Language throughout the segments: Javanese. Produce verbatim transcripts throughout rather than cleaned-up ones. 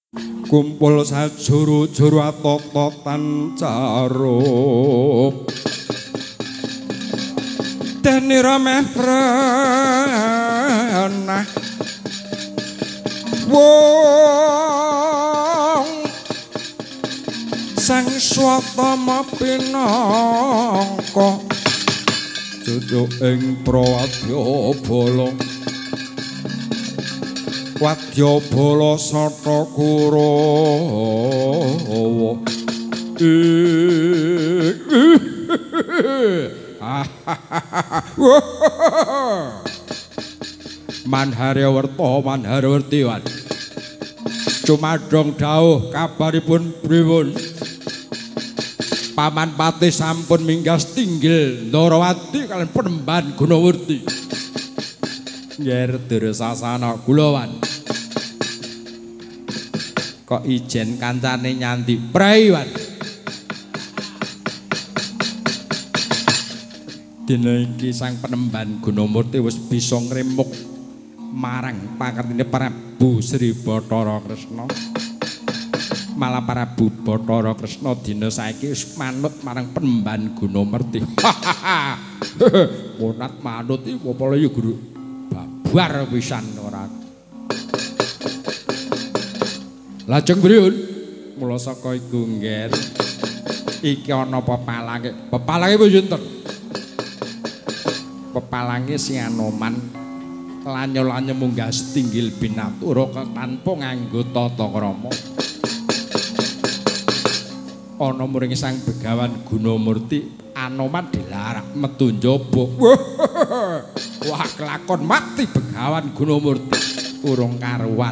kumpul sajuru-juru atototan carup deni rameh prenah wong sang swatama pinangka duduk ing prawadya bala wadya bala sata Kurawa Manharyawerta Manharyawertiwan cumadong dawuh kabaripun pripun Paman Patih sampun minggas tinggil Ndarawati kaliyan Penemban Gunawurti Nger Dursasana Kulawan kok ijen kancane nyanti praiwan dina iki sang Penemban Gunamurti wis bisa ngremuk marang pakartine Prabu Sri Bathara Kresna malah Prabu Bathara Kresna dina saiki wis manut marang Penemban Gunamurti monat manut iki apa ya Guru babar pisan ora lajeng pripun mula saka iku ngger iki ana pepalange pepalange sinten pepalange si Anoman lanyo-lanyo munggah setinggil binatura tanpa nganggo tata krama ana muring sang Begawan Gunamurti Anoman dilarak metu njaba wah kelakon mati Begawan Gunamurti urung karuan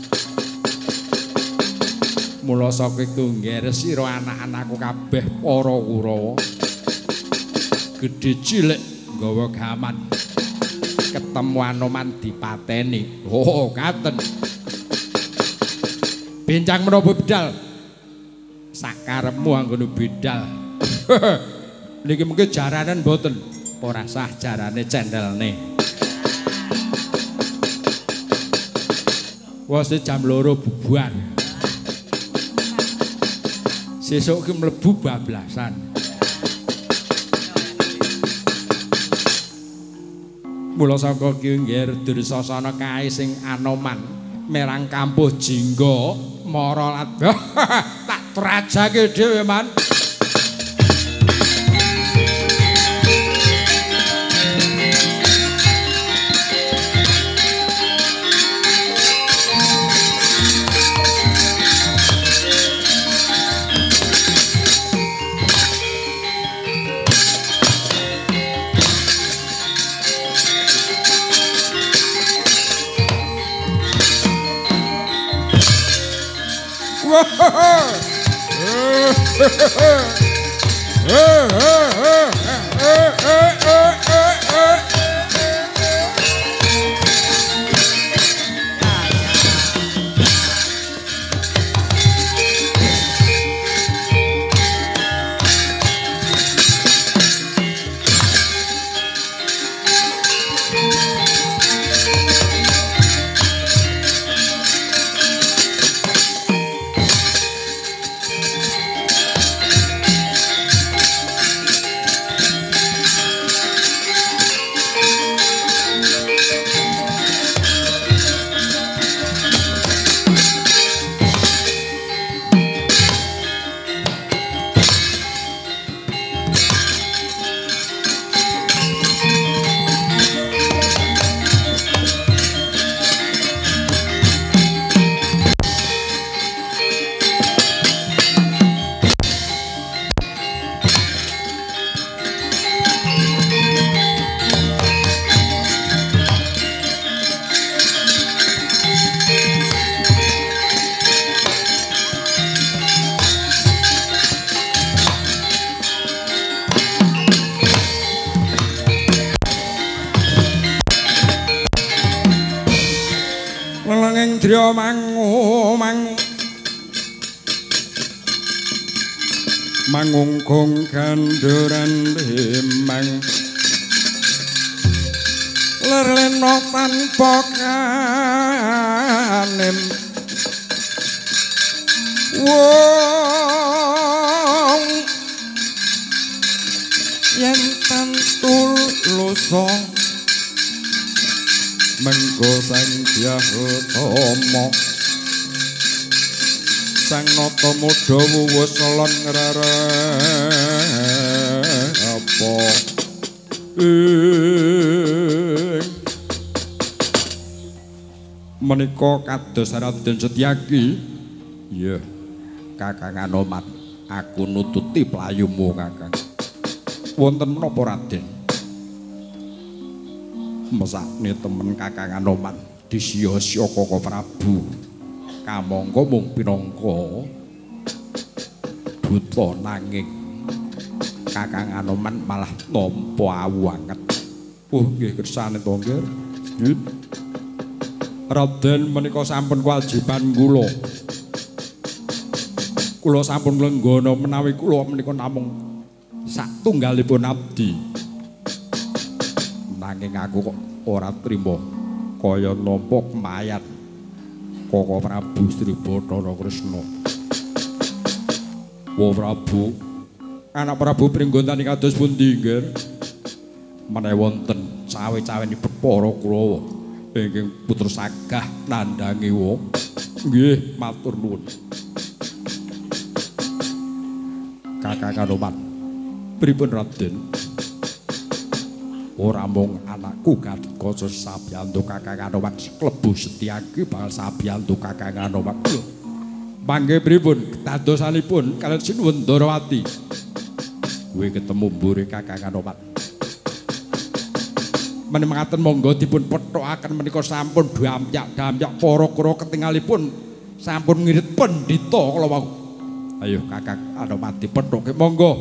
mula saka iku ngger sira anak-anakku kabeh para Kurawa gedhe cilik nggawa gaman ketemu Anoman dipateni oh katen bencang menapa bedal sakarepmu anggone bedal niki mengke jaranen mboten ora sah jarane cendelne wis jam loro bubar sesuk ki mlebu bablasan mula saka ki nggih Dursasana kae sing Anoman merang kampuh jingga mara tak trajake dhewe man Indra mangu mangu mangungkung ganduran limang lerleno tanpa kanem wong yen tantul lusa mengko sang Dyahutama sang nata mudha wuwus lon ngrere apa menika kados Raden Setyaki. Iya Kakang Anoman, aku nututi playumu Kakang. Wonten menapa Raden? Mesakne temen Kakang Anoman disiya-siya Kaka Prabu. Kamangka mung pinangka duta nanging Kakang Anoman malah nampa awu anget. Oh nggih kersane to nggih. Raden menika sampun kewajiban kula. Kula sampun lenggana menawi kula menika namung satunggalipun abdi. Nanging aku kok ora trima kaya nampa kemayat Kaka Prabu Sri Bathara Kresna. Wa Prabu, anak Prabu Pringgontani kados pundi nggih? Menawi wonten cawe-cawenipun para Kurawa ingkang putra sagah nandhangi wong. Nggih, matur nuwun. Kakang Anoman, pripun Raden? Ora mung anakku Gatotkaca sabiyantu Kakang Anoman klebu Setyaki bakal sabiyantu Kakang Anoman. Mangke pripun dadosanipun kaliyan Sinuwun Ndarawati? Kuwi ketemu mburi Kakang Anoman. Menawi monggo dipun pethokaken menika sampun damyak-damyak para kura ketingalipun sampun ngirit pendhita kala wau. Ayo Kakang Anoman dipethoke monggo.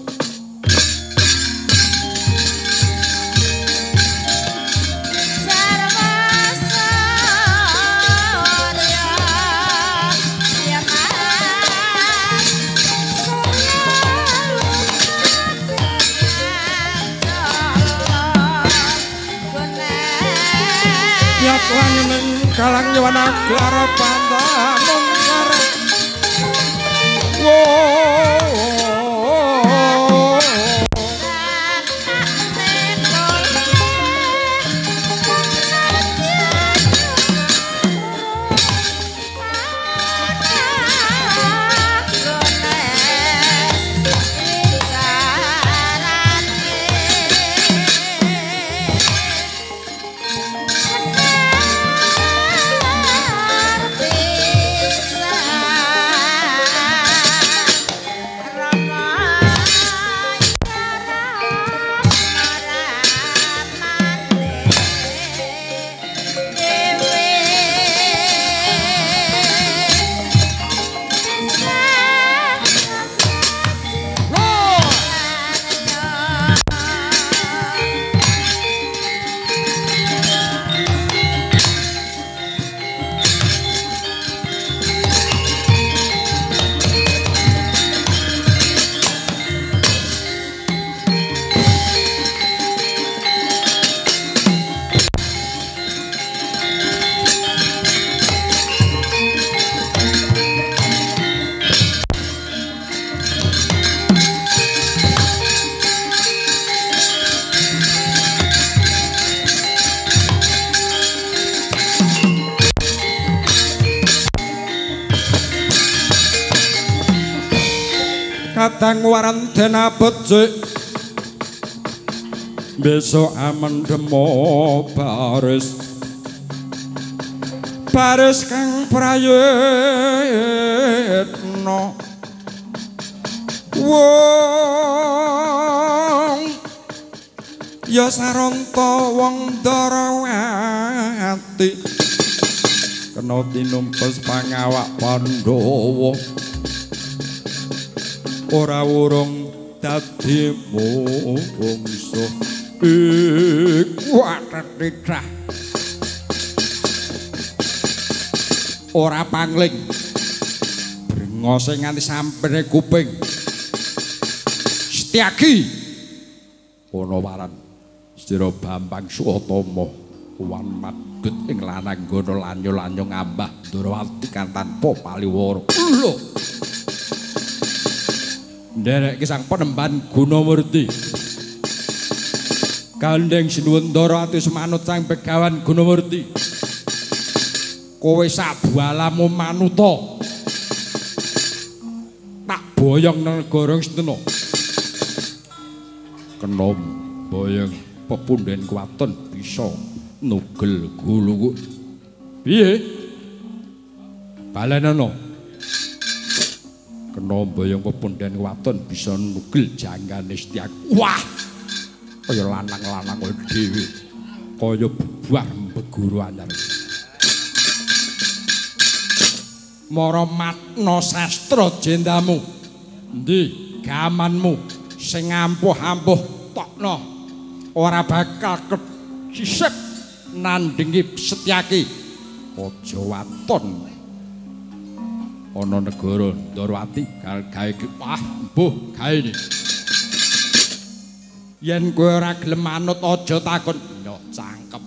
Kalang nyawana klara pandanung ngarep Kadang warandena becik besok amendemo baris baris kang prayitna wong ya saranta wong Ndarawati kena tinumpes pangawak Pandhawa ora wurung dadi mungsuh iku atetrah ora pangling brengose nganti sampene kuping Setyaki ana waran Sira Bambang Suatama wan madut ing lanang gono lanyo-lanyo ngambah Ndrawati kan tanpa paliwara. Lho. Nderek sang penemban Gunamurti. Gandeng sinuwun Ndrawati semanut sang Begawan Gunamurti. Kowe sabualamu manuta. Tak boyong nang negara Sentena. Kenom boyong pepundhen kuwaton bisa nugel gulu. Piye? Balenana. Kena boyong pepundhen kuwaton bisa nugel janggane Setyaki. Wah! Kaya lanang-lanang kowe dhewe. Kaya bubar mbeguru anyar. Mara matna sastra jendamu. Endi gamanmu sing ampuh-ampuh tokno ora bakal kesisip nandingi Setyaki. Aja waton ana negara Ndrawati gawe wah mbuh gaene. Yen kowe ora gelem manut aja takon nyok cangkem.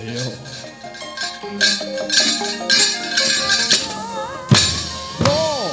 Ayo. Bro.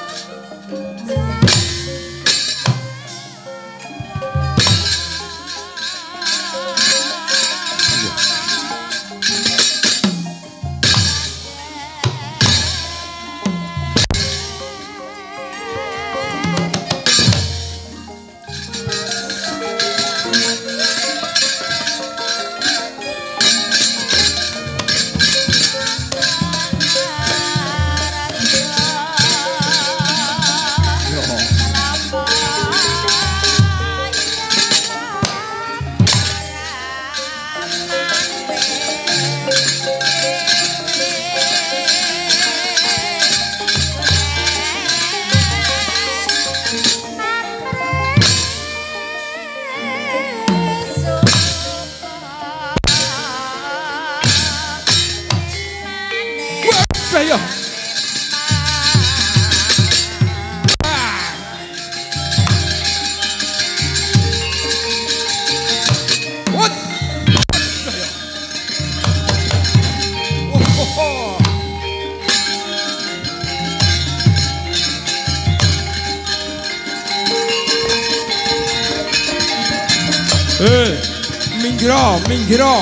Ayo. What? Oh, oh, oh. Eh, minggiro, minggiro.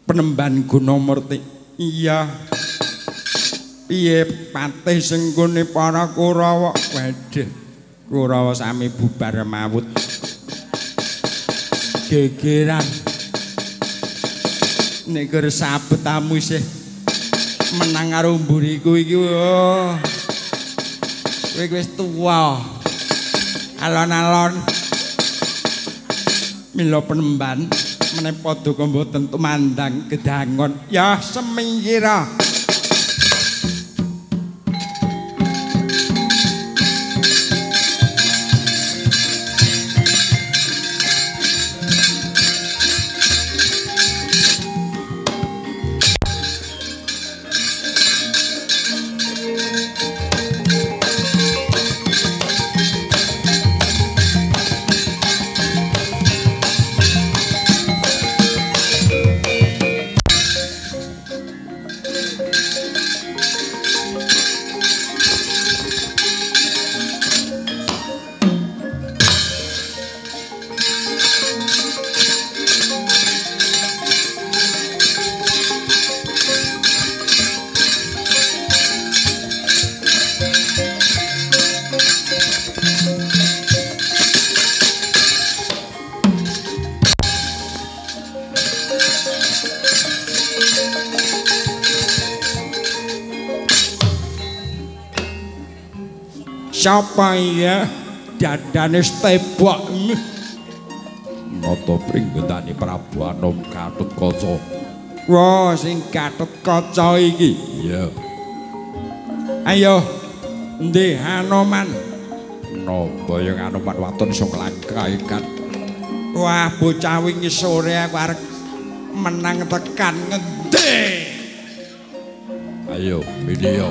Penemban Gunomurti. Iya. Piye patih sing kene para Kurawa? Waduh. Kurawa sami bubar mawut. Gegeran. Nek gur sabet tamu isih menang karo mburiku iki. Oh. Kowe wis tuwa. Alon-alon. Mila penemban meneh padha mboten tumandang gedangon ya semingkira. Siapa ya dadane tebak nata pringgondane Prabu Anom Gatotkaca. Wah sing Gatotkaca iki. Iya. Ayo ndih Anoman. Napa yang Anoman waton iso nglangkaikan. Wah bocah wingi sore aku arep menang tekan ngendi. Ayo video.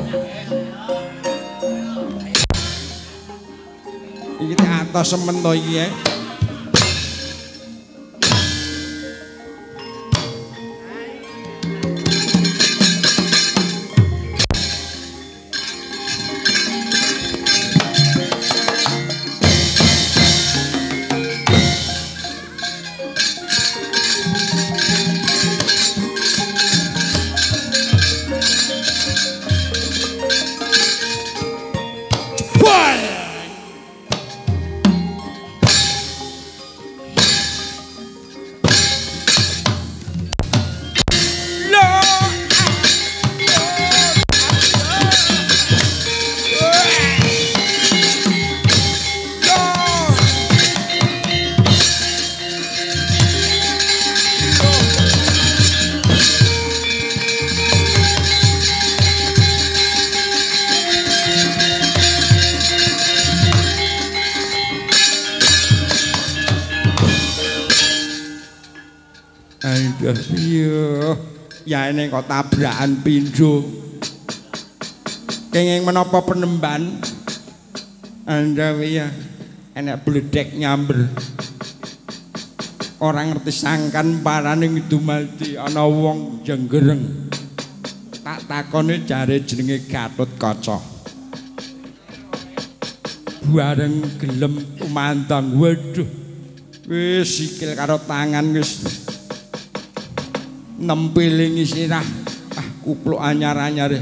Iki atos semen to iki ya. Iya, ya ini kok tabrakan pindho. Kenging menapa penemban? Anda ya enak bledek nyamber. Orang ngerti sangkan parane ngidumati ana wong jenggereng. Tak takone jare jenenge Gatotkaca. Bareng gelem umandang, waduh. Wis sikil karo tangan wis nempilingi sirah. Ah kupluk anyar-anyar.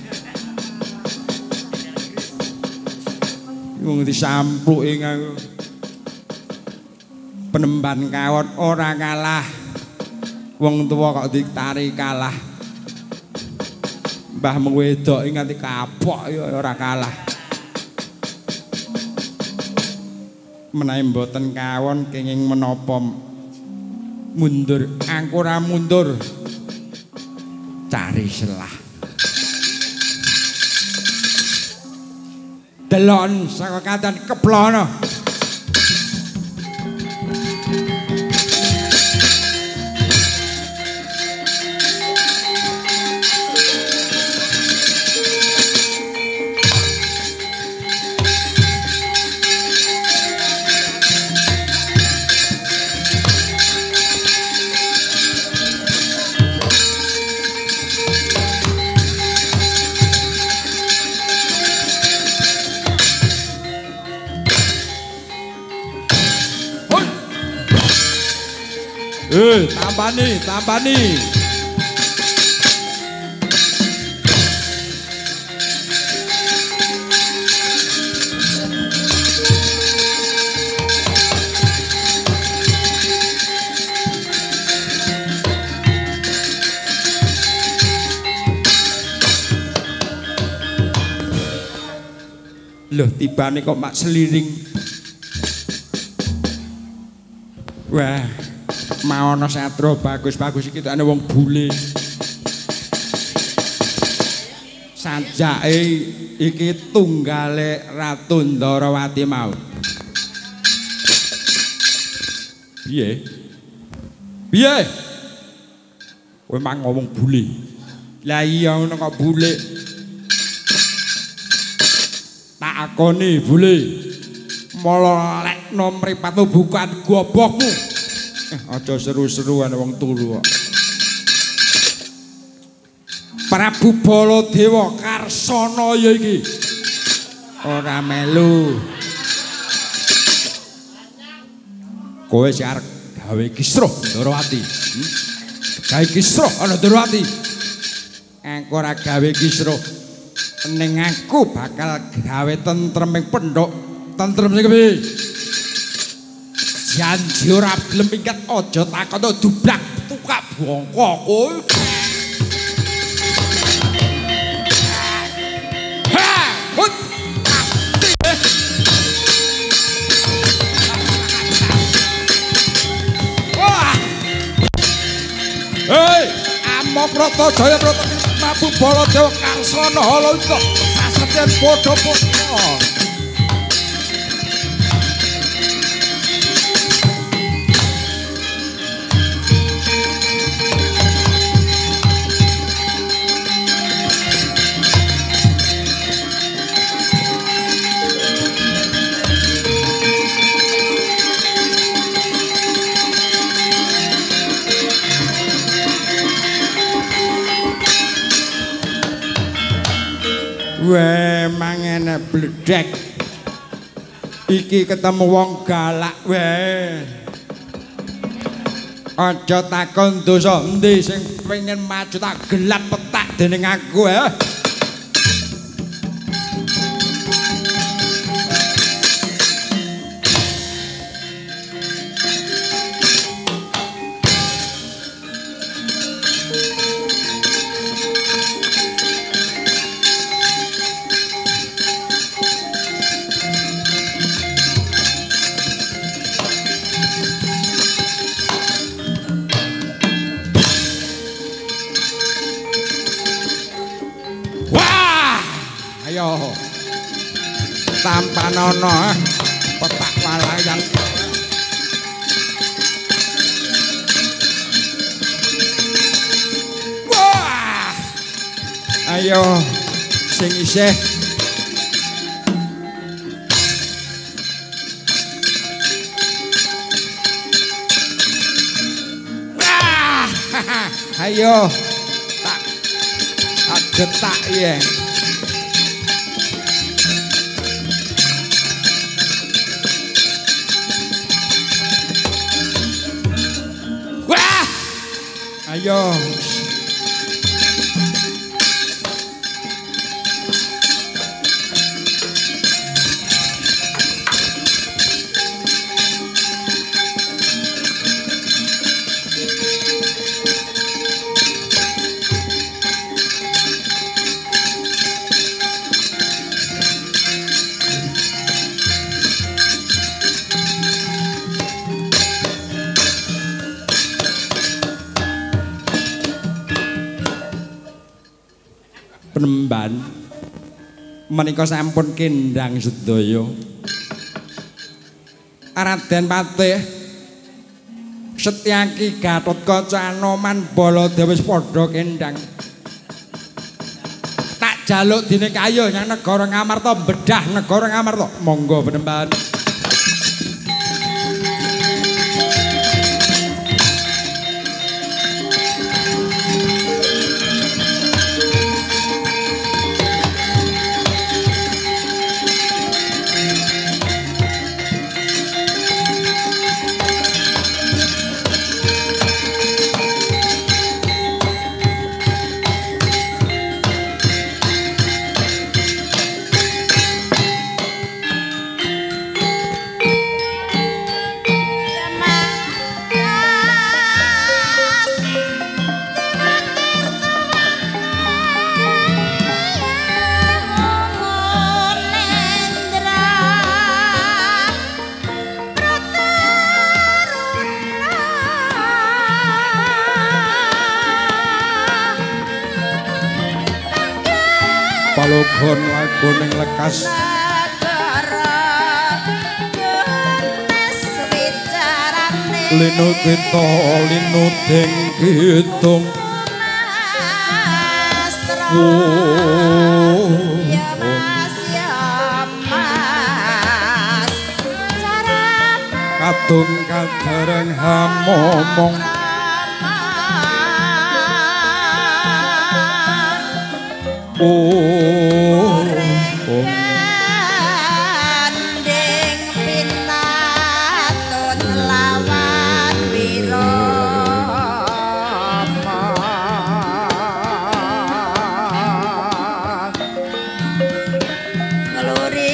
Wong disampluki aku. Penemban kawon ora kalah. Wong tuwa kok ditari kalah. Mbah wedok nganti kapok ya ora kalah. Menawi mboten kawon kenging menapa mundur, aku ora mundur. Cari selah. Delon saka kadan keplono. Eh, tambani, tambani. Loh tibane kok mak seliring. Wah, mau ana satro bagus-bagus iki ana wong bule. Sanjake iki tunggale Ratu Ndarawati mau. Piye? Piye? Kowe mang ngomong bule. Lah iya ngono kok bule. Tak akoni bule. Molekno mripatmu bukan gobokmu. Eh aja seru-seruan wong turu kok. Prabu Baladewa Karsana ya iki. Ora melu. Kowe sing arep gawe kisruh Ndarawati. Hmm? Gawe kisruh ana Ndarawati. Engko ora gawe kisruh ning aku bakal gawe tentreming pendhok. Tentrem sing kepiye? Janji ora gelem minggat aja takon dublak tukak bongko kowe. Hei, amok Rata Jaya Brata Prabu Baladewa Karsana Halika sasetyen padha-padha. Weh mangene bledek. Iki ketemu wong galak weh. Aja takon dosa endi sing pengen maju tak gelap petak dening aku ya. Tampanono petak walayan. Wah, ayo sing isih wah, ayo tak tak getak ya. Ayo. Penemban menika sampun kendang sedaya. Raden Patih Setyaki Gatotkaca Anoman Baladewa wis padha kendang. Tak jaluk dene kayuh nyang negara Ngamarta bedah negara Ngamarta. Monggo Penemban. boning lekas linut kita linut ding kitung kadung kadereng hamomong oh oh gandeng pinatun lawan wirama ngeluri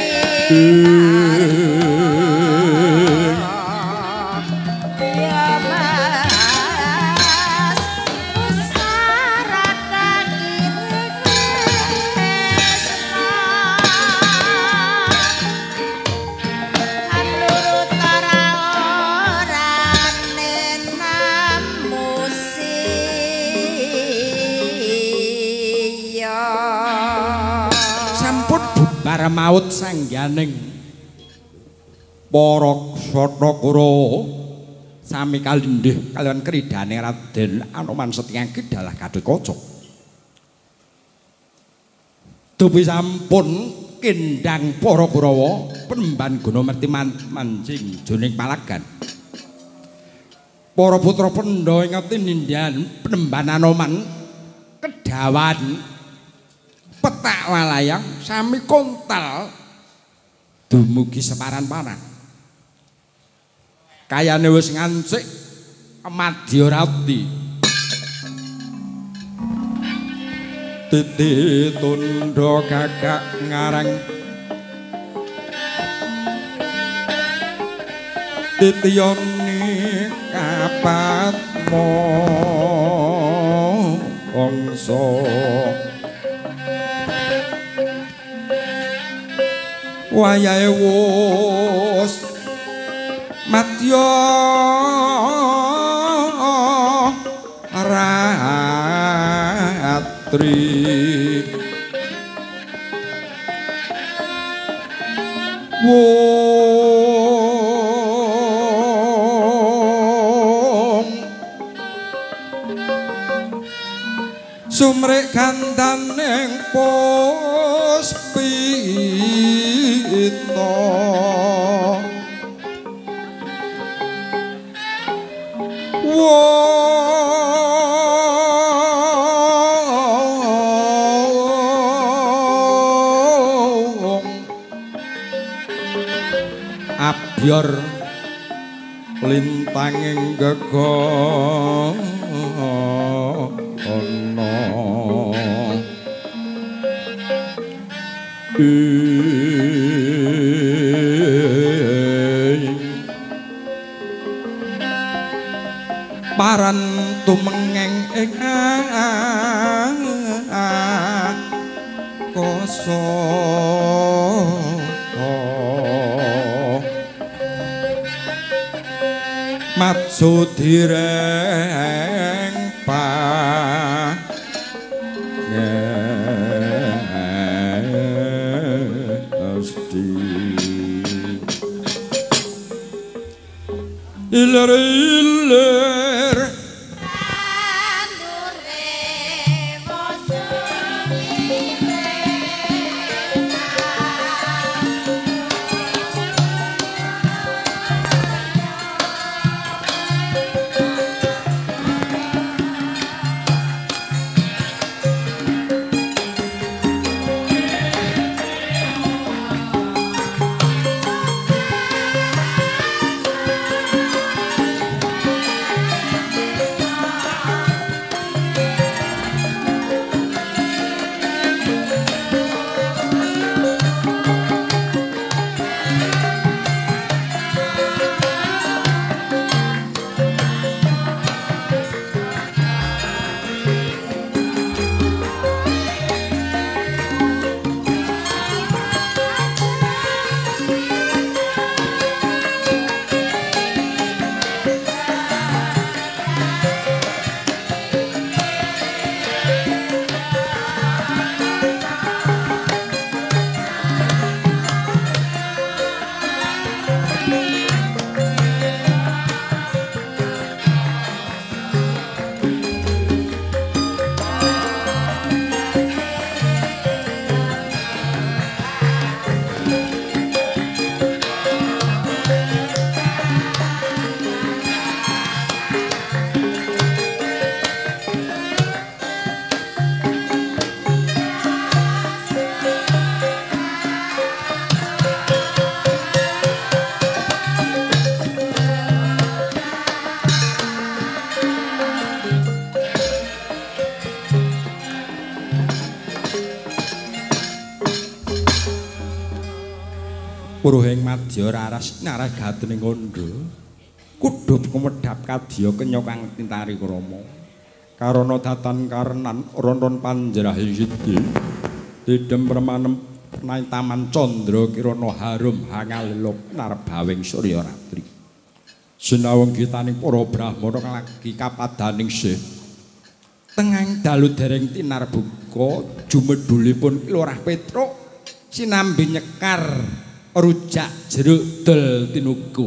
para maut sangganing para Sata Kurawa sami kalindih kaliyan kridane Raden Anoman Setyaki dalah Gathotkaca. Dupi sampun kendang para Kurawa penemban Gunamerti mancing jroning palagan. Para putra pendha ingkang nindhan penemban Anoman kedawan petak walayang sami kontal dumugi separan panah kayane wis ngancik madya rati titi tundha gagak ngarang titiyani kapatmo bangsa wayahe wus madya ratri wong sumrek gandaning puspita wong abyor lintanging gegana paran tumengeng ing koso matsudireng pa iler iler Puruhing madya raras naragatening kandha. Kudhup kumedhap kadya kenya kang tintari krama. Karana datan karenan ronron panjrahing sidi. Didem permanem nang taman candra kirana harum hangalilop narbawing surya ratri. Sinawung gitaning para brahmana kang lagi kapadaning sih. Tengahing dalu dereng tinarbuka jumedhulipun Lurah Petruk sinambi nyekar rujak jeruk dol tinuku.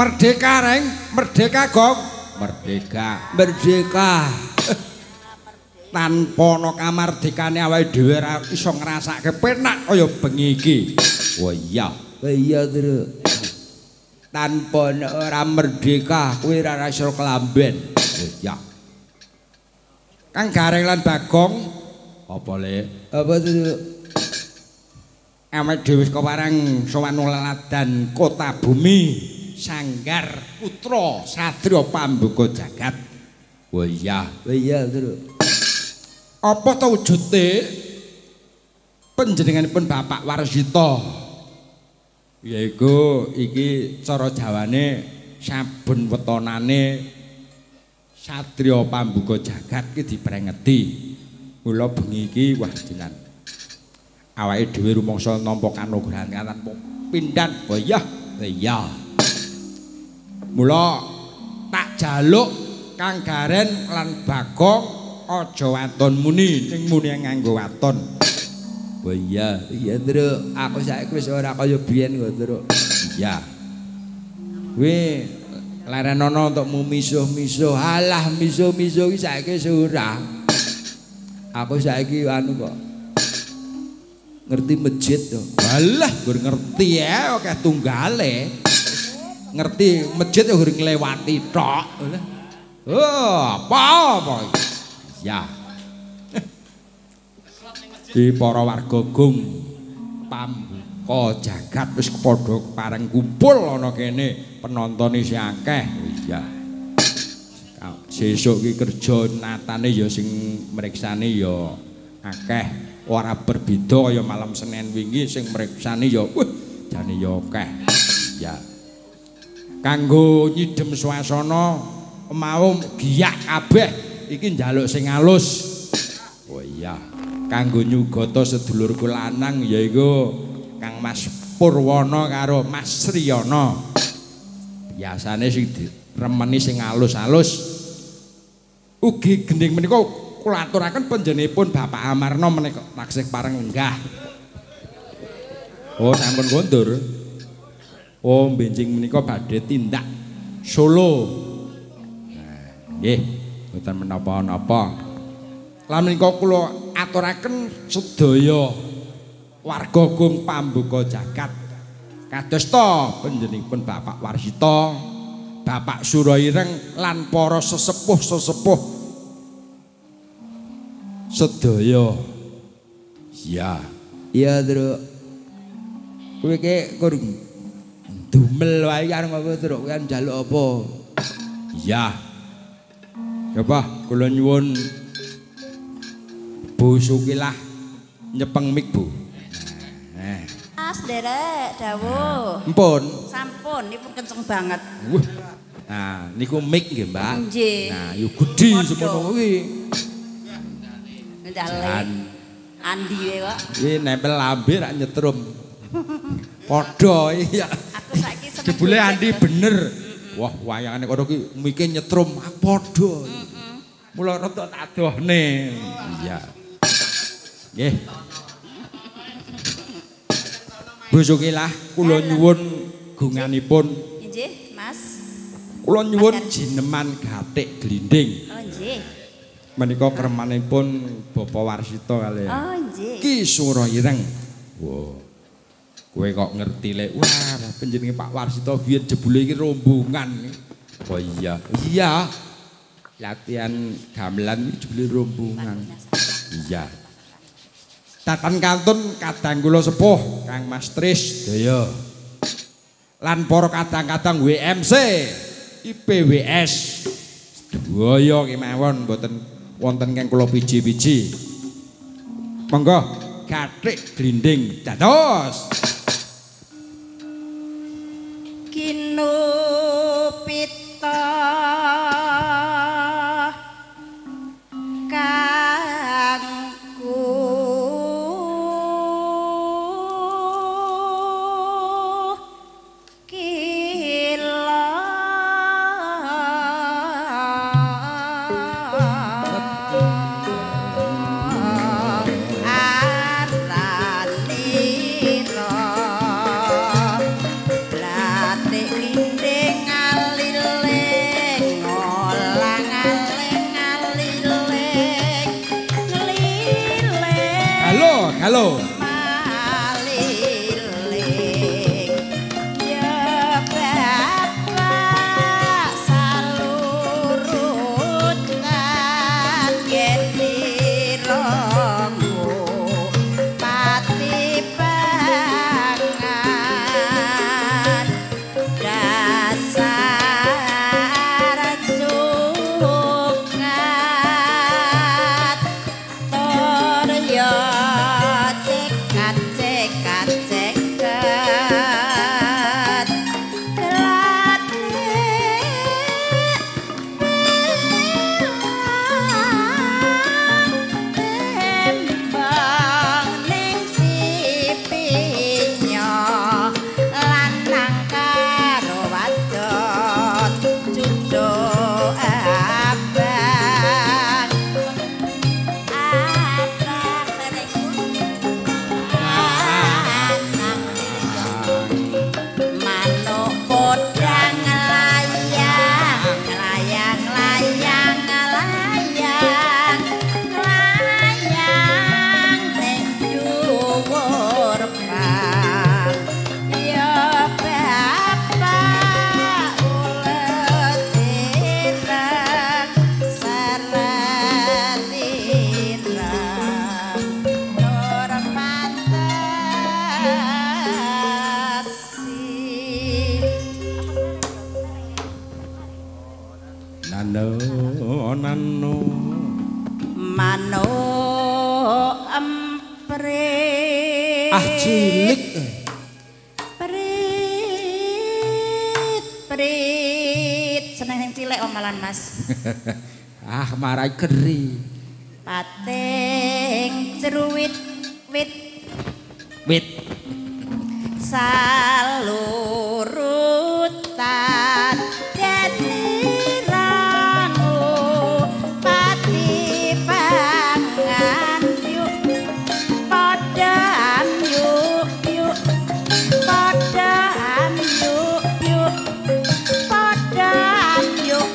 Merdeka reng, merdeka gong, merdeka, merdeka. Tanpa ana kamardikane awake dhewe ora iso ngrasake penak kaya bengi iki. Oh iya, oh iya, Tru. Tanpa ora merdeka kowe ora iso kelamben. Oh iya. Kang Gareng lan Bagong apa le? Apa Tru? Awake dhewe kok parang sowan laladan kota bumi Sanggar Putra Sadra Pambuka Jagat. Oh iya, oh iya, Tru. Apa to wujude panjenenganipun Bapak Warsita? Yaiku iki cara Jawane saben wetonane Satriya Pambuka Jagat iki diprengeti. Mula bengi iki wah jenengan awake dhewe rumangsa nampa kanugrahan kanthi pindhan. Oh iya, iya. Mula tak jaluk Kang Garen lan Bagong aja waton muni ning muni nganggo waton. Oh iya, iya Tru, aku saiki wis ora kaya biyen kok, Tru. Iya. Kowe larenono untuk misuh-misuh. Alah misuh-misuh iki saiki wis ora. Aku saiki anu kok ngerti masjid to. Alah, gur ngerti ya akeh tunggale. Ngerti masjid ya gur nglewati tok. Oh, apa-apa. Ya. Di para warga Gung Pambuka Jagat wis padha pareng kumpul ana kene, penonton isih akeh. Iya. Sesuk iki kerja natane ya sing mriksani ya akeh, ora berbeda kaya malam Senin wingi sing mriksani ya wah jane ya akeh. Ya. Kanggo nyidhem swasana mau giyak kabeh iki njaluk sing alus. Oh iya, kanggo nyugata sedulurku lanang yaiku Kang Mas Purwana karo Mas Sriyana. Biasane sing diremeni sing alus-alus. Ugi gending menika kula aturaken panjenenganipun Bapak Amarna menika taksih pareng lenggah. Oh, sampun kondur. Oh, benjing menika badhe tindak Solo. Nah, nggih. Mboten menapa-napa. Lan menika kula aturaken sedaya warga Gung Pambuka Jagat. Kados to panjenenganipun Bapak Warsita, Bapak Suraireng lan para sesepuh-sesepuh sedaya. Iya. Iya, Tru. Kowe iki kur dumel wae karo ngopo, Tru? Kan njaluk apa? Iya. Coba kula nyuwun Bu Sukilah nyepeng mik, Bu. Nah. Mas derek dawuh. Ampun. Sampun nipun kenceng banget. Wah. Nah, niku mik nggih, Mbak. Nggih. Nah, yo gedhi semono kuwi. Ndalen. Andi wae kok. Iki nempel lambe rak nyetrum. Padha iya. Aku saiki seneng. Jebule Andi bener. Wah, wayangane kono ki mike nyetrum padha. Mula rada tak adohne. Iya. Nggih. Bu Sukilah kula nyuwun gunganipun. Nggih, Mas. Kula nyuwun jineman gatik glinding. Oh, nggih. Menika kermanipun Bapak Warsita kali. Oh, nggih. Ki Suraireng. Wow. Kowe kok ngerti lek wah panjenenge Pak Warsita biyen jebule iki rombongan. Oh iya. Iya. Latihan gamelan iki jebule rombongan. Iya. Tatan kantun kadang kula sepuh Kang Mas Tris Daya. Lan para kadang-kadang W M C I P W S sedaya kemawon mboten wonten kang kula piji-piji. Monggo gathik glinding dados. Kinupita kangku kila aranira halo. Ah, marai geri. Pating ceruwit wit wit salurutan denirangu pati pangan yuk padam yuk yuk padam yuk yuk padam yuk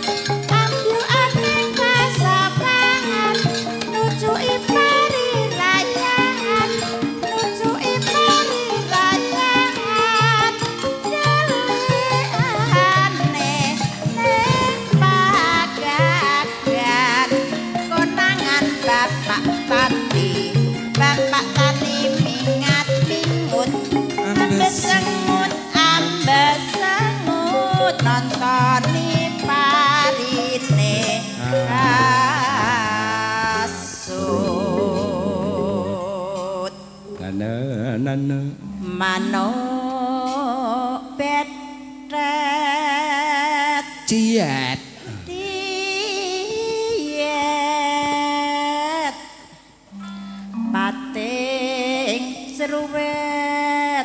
Sengut ambes sengut nontoni parine kasut nana nana mano betet ciet diet pating seruwet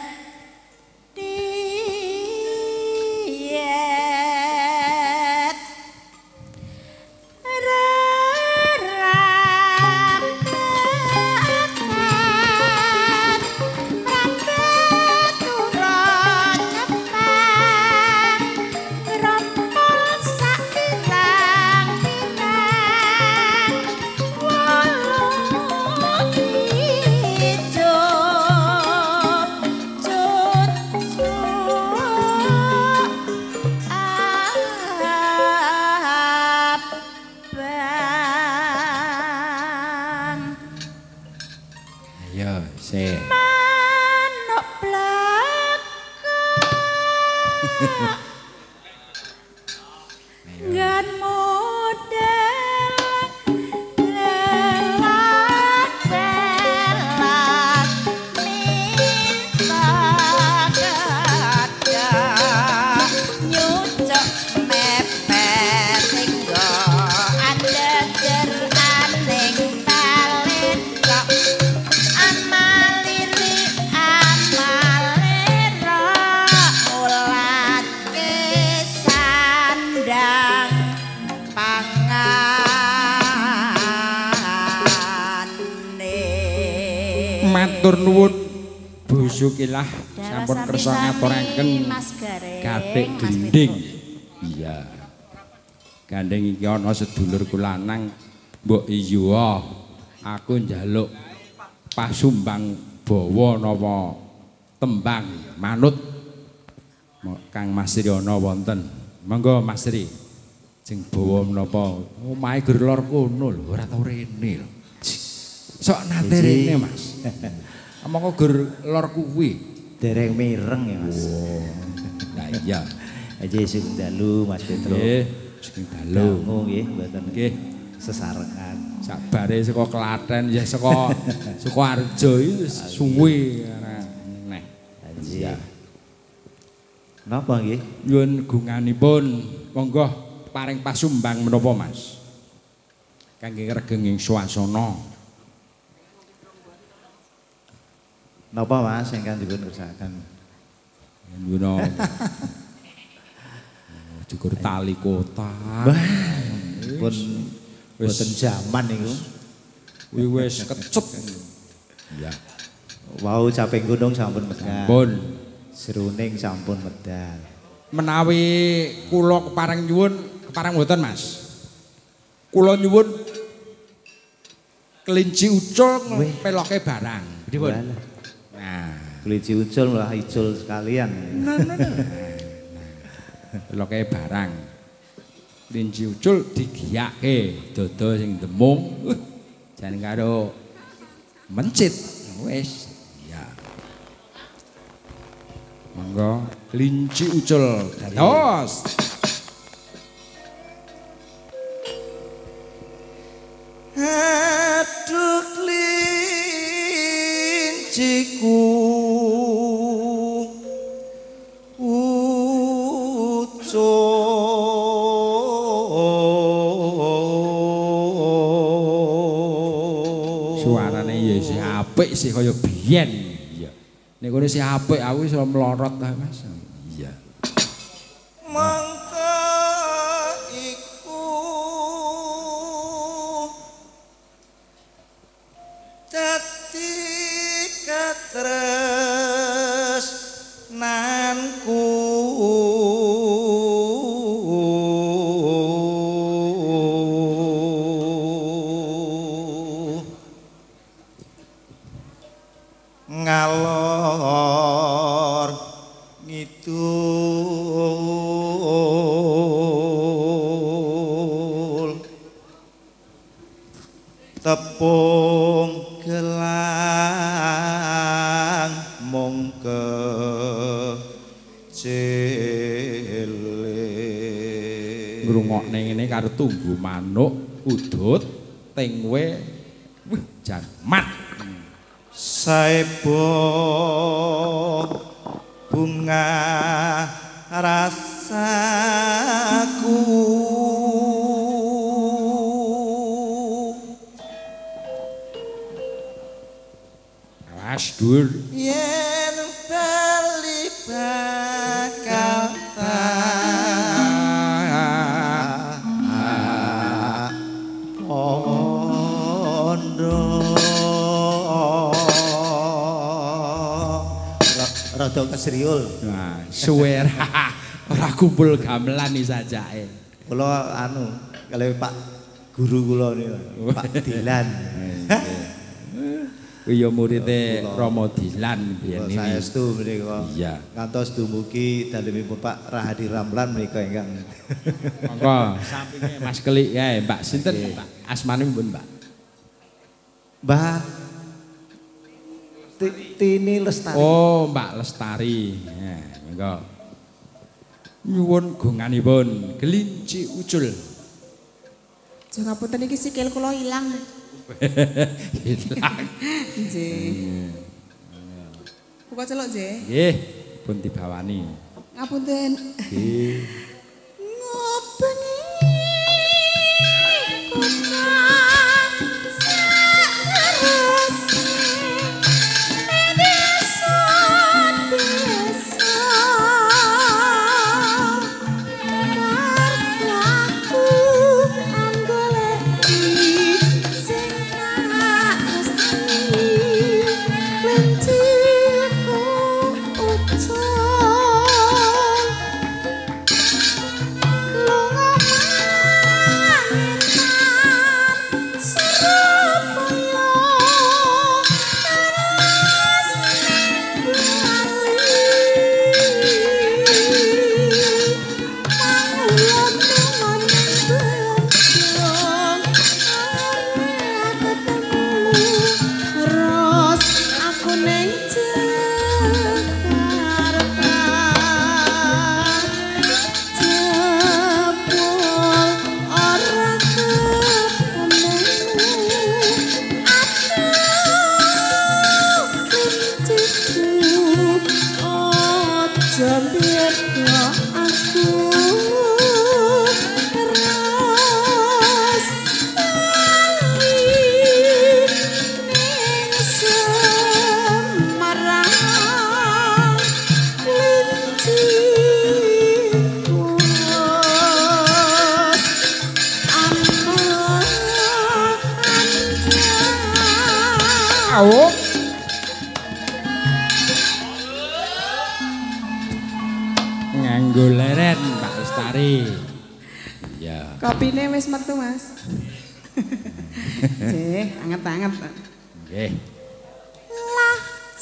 manuk blaka gan model lelat lelat minta kada nyucuk mepet hingga ada jeraning talen kok matur nuwun busukilah sampun kersa ngaturaken gatik gending. Iya. Gandeng iki ana sedulurku lanang mbok iya aku njaluk pasumbang bawa napa tembang manut Kang Mas Sri ana wonten. Monggo Mas Sri. Sing bawa menapa omahe gur lor kono lho ora tau rene lho. Sok nate rene Mas. Monggo gur lor kuwi dereng mireng ya Mas. Oh. Lah iya. Aja sing dalu Mas Petro. Nggih, sing dalu. Dangu nggih mboten. Nggih, sesarengan. Sabare saka Klaten ya saka Sukoharjo iki suwe neh. Iya. Napa nggih? Nyuwun gunganipun monggo paring pasumbang menapa Mas? Kangge ngregenging swasana. Napa Mas ingkang dipun kersakaken? Nyuwun dikur tali kota. Pun boten jaman niku. Kuwi wis kecut. Iya. Wau caping gunung sampun medal. Sampun. Seruning sampun medal. Menawi kula kepareng nyuwun, kepareng mboten Mas. Kula nyuwun kelinci ucul peloke barang. Pripun? Nah, kelinci ucul malah icul sekalian. Nah, nah, nah. Peloke barang. Kelinci ucul digiyake dodo sing demung. Uh, jan karo mencit. Wis. Iya. Monggo kelinci ucul dados. Aduh klinciku ucul. Suarane ya isih apik sih kaya biyen. Iya. Nek kono isih apik aku iso melorot ta Mas. Iya. Mangka iku dadi katresnanku ngalor ngidul tepung gelang mung kecilik Ngrungokne ngene karo tunggu manuk udut tengwe wih jan mat. Saibo bunga rasaku Awas dur. yen bali bakal rada kesriul. Nah, suwe ora kumpul gamelan iki sajake. Kula anu kalih Pak guru kula niku, Pak Dilan. Kuwi ya murite Rama Dilan biyen iki. Saestu menika. Iya. Ngantos dumugi dalemipun Pak Rahadi Ramlan menika ingkang. Monggo sampinge Mas Kelik ya, Mbak sinten Mbak? Asmanipun Mbak? Mbak Tini Lestari. Oh, Mbak Lestari. Ya, monggo. Nyuwun gonganipun kelinci ucul. Jangan ngapunten iki sikil kula ilang. Hilang. Nggih. Buka celuk nggih. Nggih, pun dibawani. Ngapunten. Nggih. Ngopeni Oh. Nganggo leren Pak Lestari. Ya. Kopine wis metu, Mas. Jeh, anget-anget. Nggih. Lah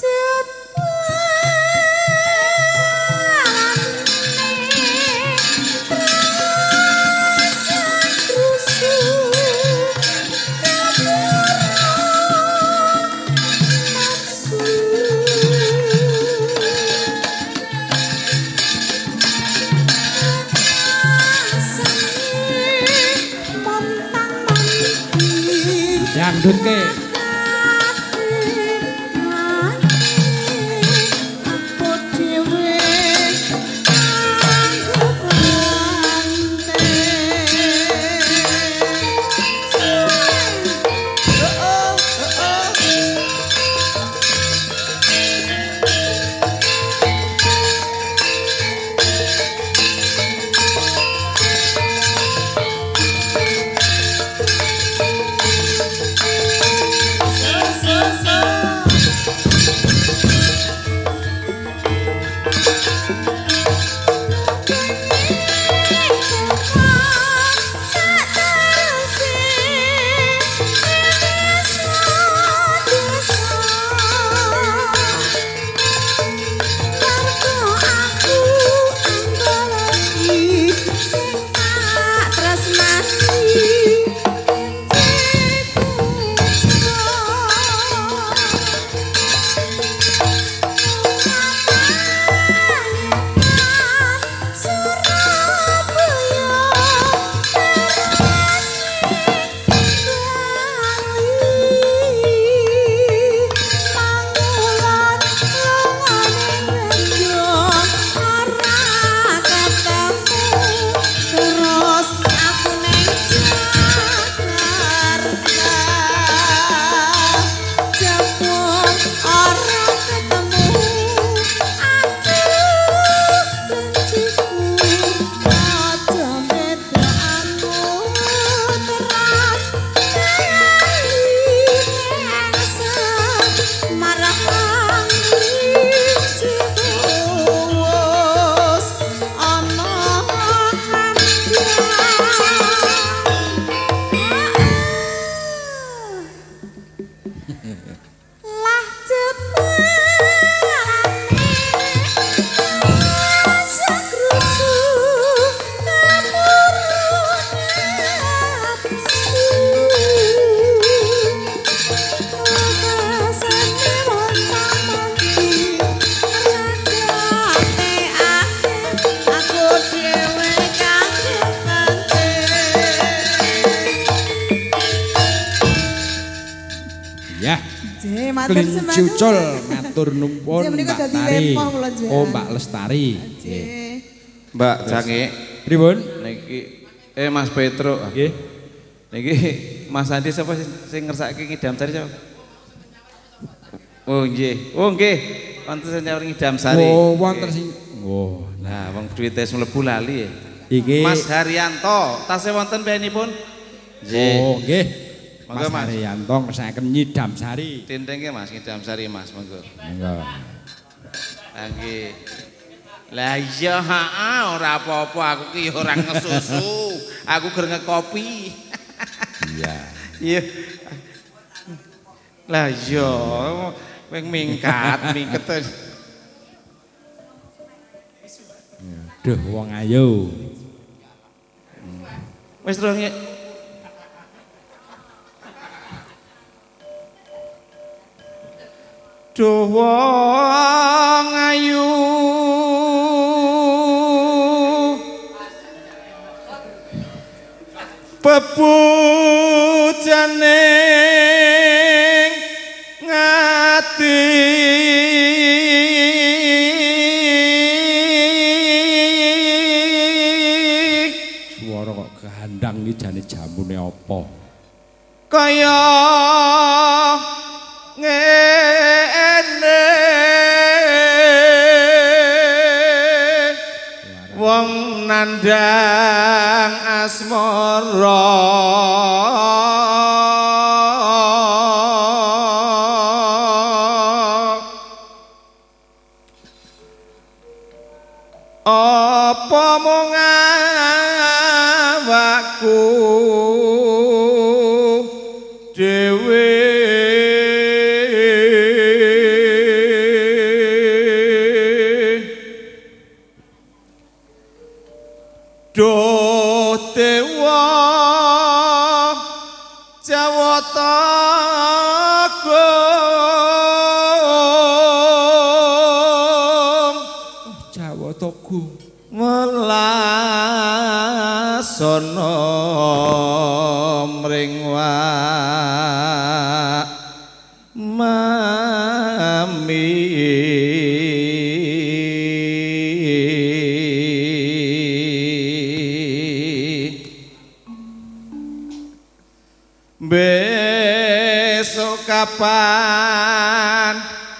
Dangdut ke. Cucul matur nuwun Mbak Tari. Oh Mbak Lestari. Mbak Jange. Pripun? Niki eh Mas Petro. Nggih. Niki Mas Andi sapa sing ngersake ngidam sari sapa? Oh nggih. Oh nggih. Wonten sing nyawur ngidam sari. Oh wonten sing. Oh, nah wong duwite wis mlebu lali. Iki Mas Haryanto, tasih wonten penipun? Nggih. Oh nggih. Monggo Mas Haryanto ngersakaken nyidam sari. Tintengke Mas ngidam sari Mas monggo. Monggo. Lah nggih. Lah iya heeh ora apa-apa aku ki ora ngesusu. Aku ger ngekopi. Iya. Iya. Lah iya wing mingkat mingket. Duh wong ayu. Wis terus Duh wong ayu bebujaning ngati suara kok gandang iki jane jamune apa kaya ngene wong nandang asmara aku dewe do dewa jawata Togu melasana mring wak mami besok kapan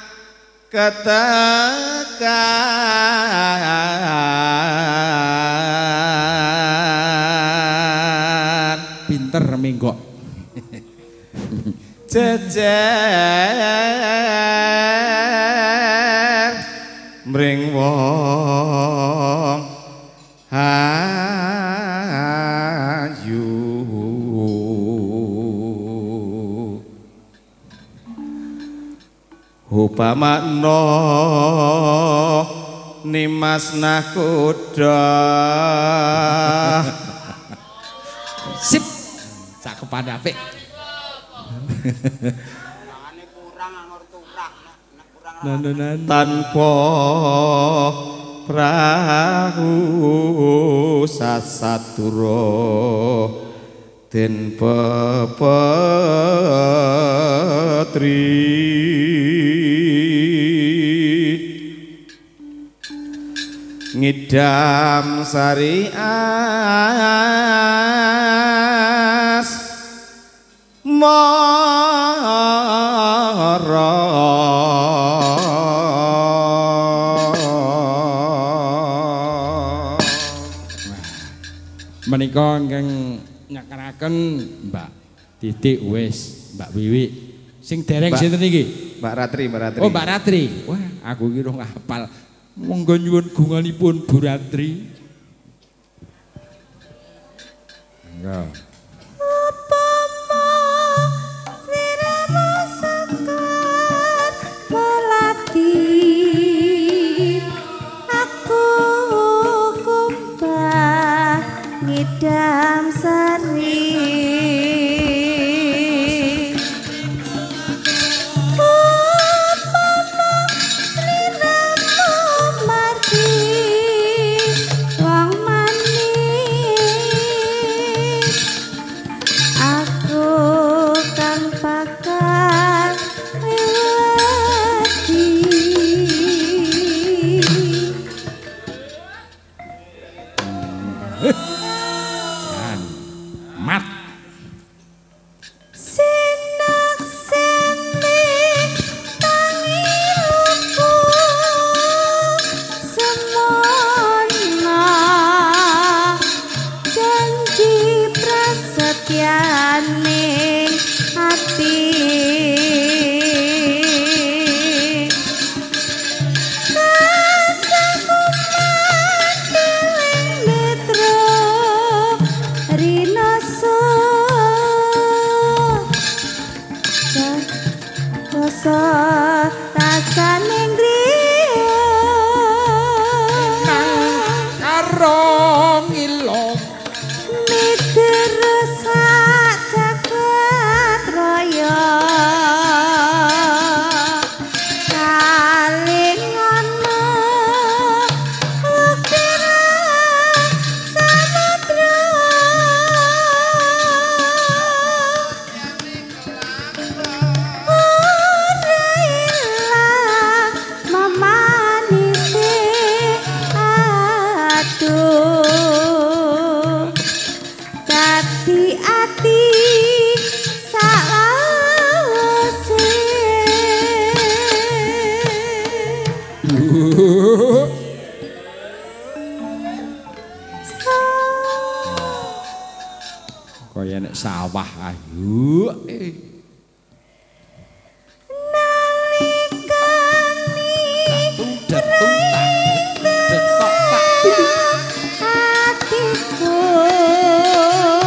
ketekan pinter menggok jejer mring wong ayu upamana nimas nakoda sip cakepan apik tanpa prahu sasatura den pepetri ngidam sari as mara menika ingkang nyakaraken Mbak Titik wis Mbak Wiwi sing dereng sinten iki Mbak Ratri Mbak Ratri oh Mbak Ratri wah aku kira ngapal monggo nyuwun gunganipun Bu Ratri enggak ngidam sari kaya nek sawah ayu eh hatiku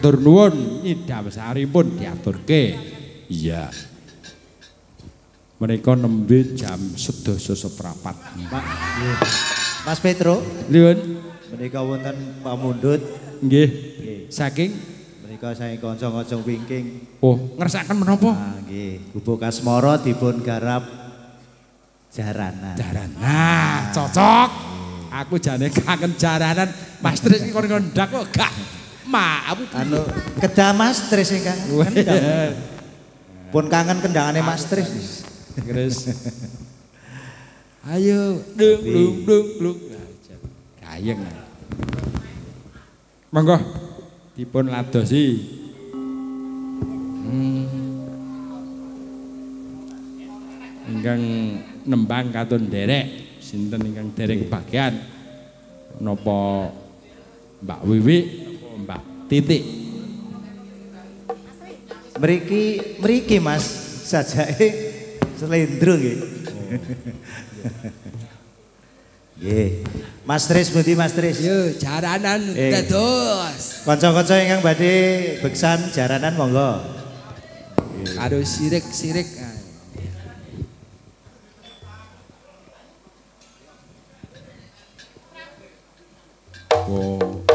matur nuwun nyidhawasaripun diaturke. Iya. Menika nembe jam sedasa seprapat. Pak, nggih. Mas Petro, Nuwun. menika wonten pamundhut Nggih. Saking menika saking kanca-kanca wingking. oh, ngersakaken menapa? Ah nggih, Gubuk Asmara dipun garap jaranan. Jaranan. Nah, cocok. Aku jane kangen jaranan. Mas Tris iki kon ngendak kok gak maaf. Anu kedah Mas Tris ingkang kendang. Pun kangen kendangane Mas Tris. Terus ayo dung dung dung dung. Gayeng. Monggo dipun ladosi. Hmm. Ingkang nembang katun derek, sinten ingkang dereng bagian napa Mbak Wiwi napa Mbak Titik. Mriki mriki Mas sajake selendro nggih. Nggih. Mas Tris pundi Mas Tris? Yo jaranan Eh. dados. Kanca-kanca ingkang badhe beksan jaranan monggo. Karo sirik-sirik. Oh.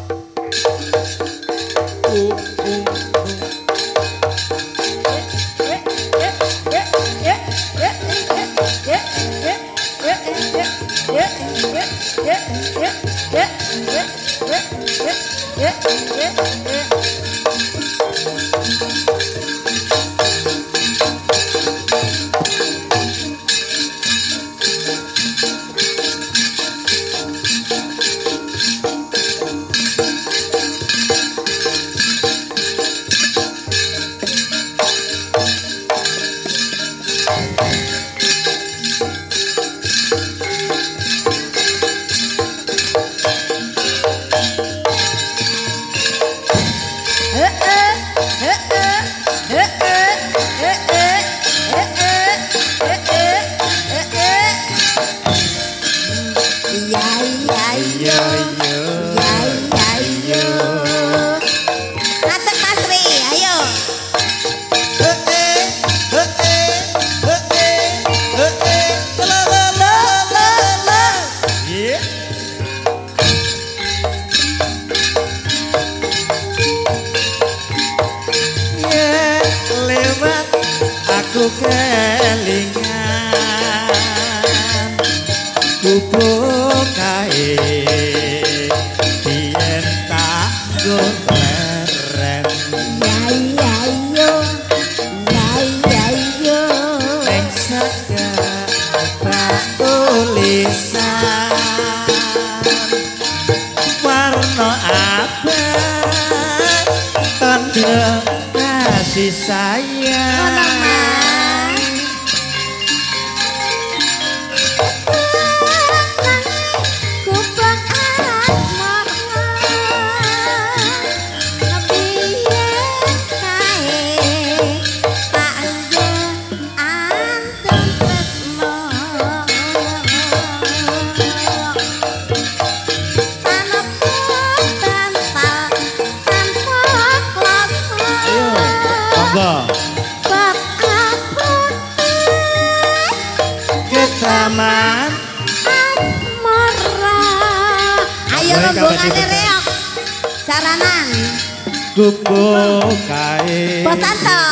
Gubuk kae Bosan to?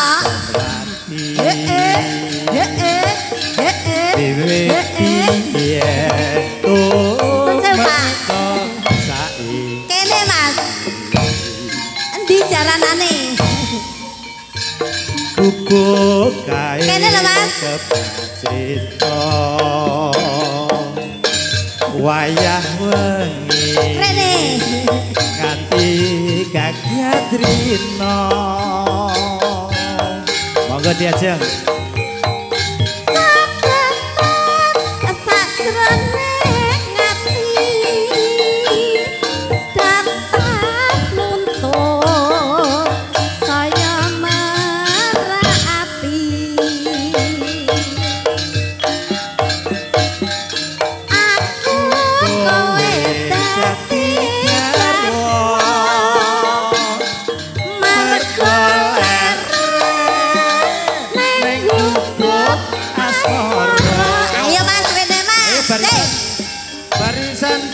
Heeh. Heeh. Heeh. Dewe piye to Coba. sae Kene Mas. Endi jaranane? gubuk kae Kene lho, Mas. Cerita wayah wengi Rene. nganti gagadrino monggo diajeng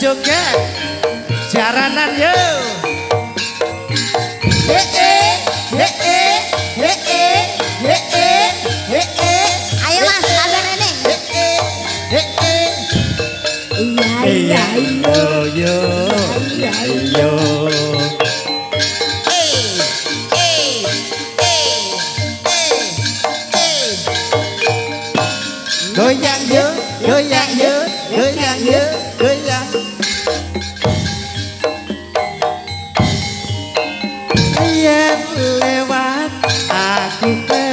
joget jaranan yo. He eh, he eh, he eh, he eh, he eh. Ayo Mas, ada Neneng. He eh, he eh. Iya iya iya. Yo Iya yo. Goyang yo, goyang yo, goyang yo, goyang. Yen lewat aku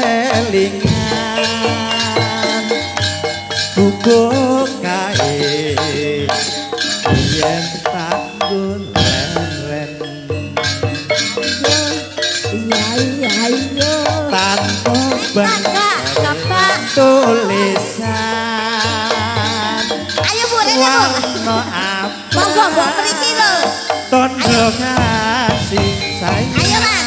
kelingan guguk kae yen tanggul ren iya iya iya. tanpa Kakak, kakak. tulisan Ayo Bu Rene Bu. warna apa Monggo Bu mriki lho. tondo kasih sayang. Ayo Mas.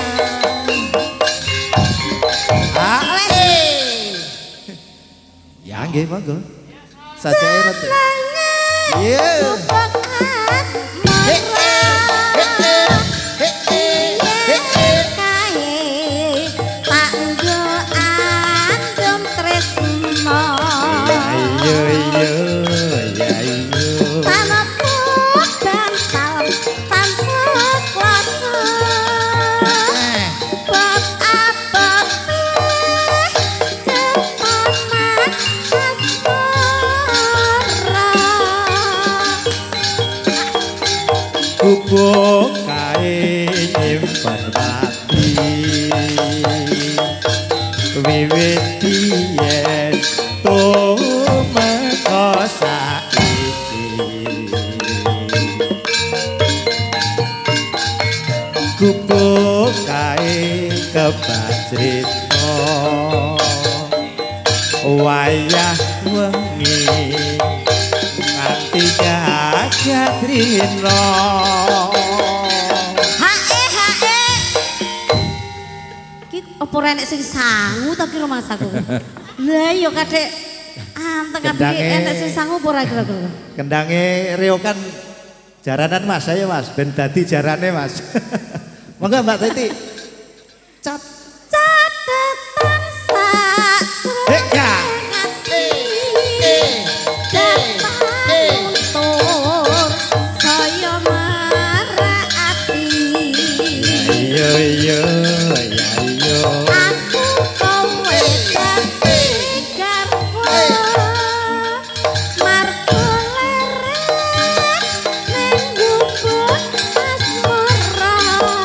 Ah, Oleh. ya nggih monggo. Saja erot. Iya. Bubuk as He, he, he, he, he, he. kae tak nggo andum tresno. Ayo yo, ya yo. Tanapa bantal tanpa kuasa. Bab apa kepaman asmara. Bubuk kae nyimpen mati. Wiwit biyen tumeka saiki. Bubuk kae kebacrita. Wayah wengi nganti jagat rina. Hae hae. Ki opo renek sing sangu ta kira Mas aku. Lah yo kadek anteng kadek Kendange- enek sing sangu apa ora kira-kira. Kendange reokan jaranan Mas, ayo Mas, ben dadi jarane Mas. Monggo Mbak Titi. Cat. Catetan sak Hek ya. saya marak ati. Ayo yo, ya yo. Aku kowe dadi garwa margo leret ning gubuk asmara.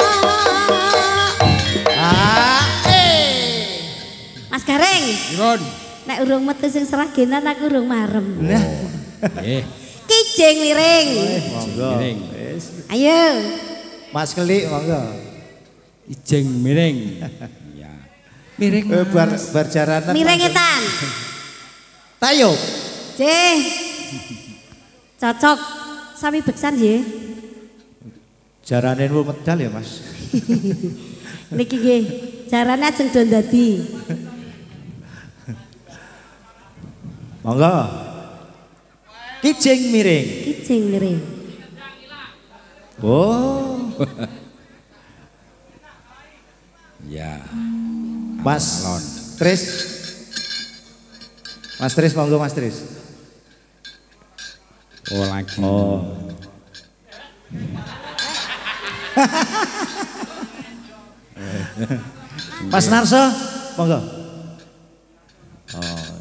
Ah, Mas Gareng, Nyuwun. nek urung metu sing seragenan aku urung marem. nah. Nggih. Kijing miring. Monggo. Miring. Wis. Ayo. Mas Kelik monggo. Ijeng miring. Iya. Miring. Eh, bar bar jaranan. Miring etan. Tayub. Jeh. Cocok. Sami beksan nggih. Jaranenmu medal ya, Mas. Niki nggih. Jarane ajeng do dadi. Monggo. Kijing miring. Kijing miring. Oh, Ya. Mas Alon. Tris. Mas Tris monggo Mas Tris. Oh lagi. Oh. Mas Narso monggo. Oh.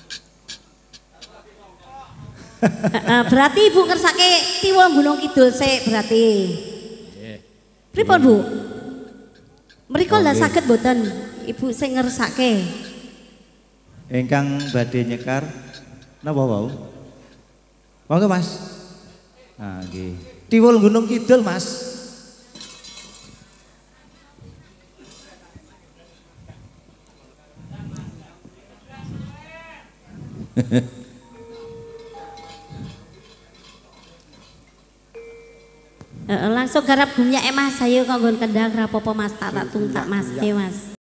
Uh, berarti Ibu ngersake tiwul Gunung Kidul sik berarti. Pripun Bu? Mriko lah saged mboten Ibu sing ngersake. Ingkang badhe nyekar napa wau? Monggo Mas. Nah, nggih. Tiwul Gunung Kidul, Mas. Uh, langsung garap gumnya emas saya kanggo kendang rapopo Mas tak tak tungtak Mas. Nggih Mas.